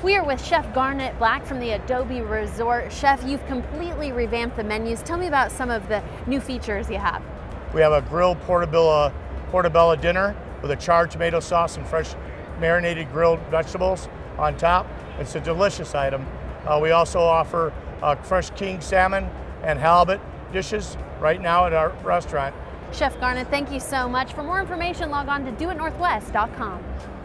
We are with Chef Garnet Black from the Adobe Resort. Chef, you've completely revamped the menus. Tell me about some of the new features you have. We have a grilled portobello dinner with a charred tomato sauce and fresh marinated grilled vegetables on top. It's a delicious item. We also offer fresh king salmon and halibut dishes right now at our restaurant. Chef Garnet, thank you so much. For more information, log on to doitnorthwest.com.